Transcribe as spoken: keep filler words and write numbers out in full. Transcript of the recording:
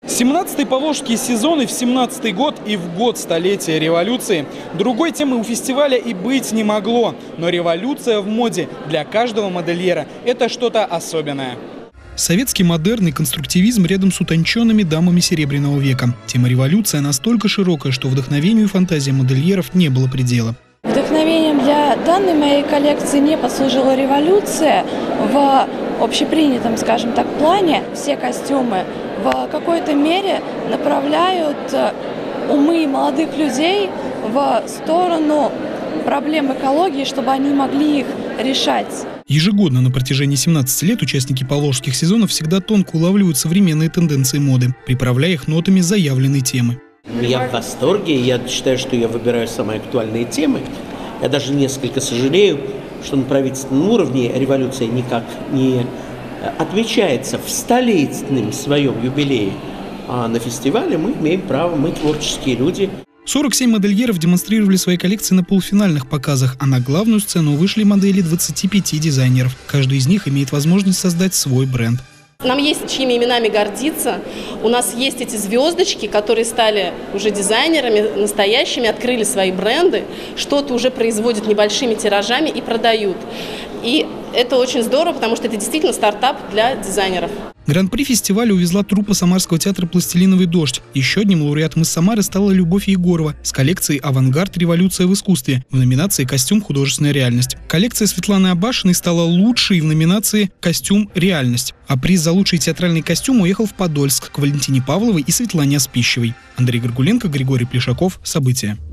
семнадцатый поволжский сезон и в семнадцатый год, и в год столетия революции. Другой темы у фестиваля и быть не могло. Но революция в моде для каждого модельера – это что-то особенное. Советский модерн и конструктивизм рядом с утонченными дамами Серебряного века. Тема революция настолько широкая, что вдохновению и фантазии модельеров не было предела. Вдохновением для данной моей коллекции не послужила революция в общепринятом, скажем так, плане. Все костюмы в какой-то мере направляют умы молодых людей в сторону проблем экологии, чтобы они могли их решать. Ежегодно на протяжении семнадцати лет участники поволжских сезонов всегда тонко улавливают современные тенденции моды, приправляя их нотами заявленной темы. Я в восторге, я считаю, что я выбираю самые актуальные темы. Я даже несколько сожалею, что на правительственном уровне революция никак не отмечается в столетнем своем юбилее. А на фестивале мы имеем право, мы творческие люди. сорок семь модельеров демонстрировали свои коллекции на полуфинальных показах, а на главную сцену вышли модели двадцати пяти дизайнеров. Каждый из них имеет возможность создать свой бренд. Нам есть чьими именами гордиться. У нас есть эти звездочки, которые стали уже дизайнерами настоящими, открыли свои бренды, что-то уже производят небольшими тиражами и продают. И это очень здорово, потому что это действительно стартап для дизайнеров. Гран-при фестиваля увезла труппа Самарского театра «Пластилиновый дождь». Еще одним лауреатом из Самары стала Любовь Егорова с коллекцией «Авангард. Революция в искусстве» в номинации «Костюм. Художественная реальность». Коллекция Светланы Абашиной стала лучшей в номинации «Костюм. Реальность». А приз за лучший театральный костюм уехал в Подольск к Валентине Павловой и Светлане Аспищевой. Андрей Горгуленко, Григорий Плешаков. События.